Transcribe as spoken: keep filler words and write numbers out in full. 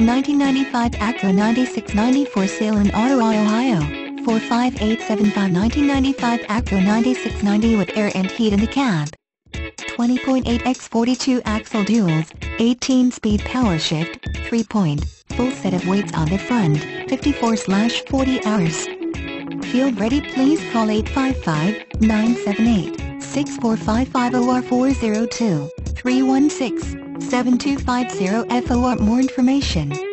nineteen ninety-five Acura ninety-six ninety for sale in Ottawa, Ohio. four five eight seven five nineteen ninety-five Acura ninety-six ninety with air and heat in the cab. twenty point eight by forty-two axle duals, eighteen speed power shift, three point, full set of weights on the front, fifty-four slash forty hours. Field ready? Please call eight five five, nine seven eight, six four five five or four zero two, three one six, seven two five zero for more information.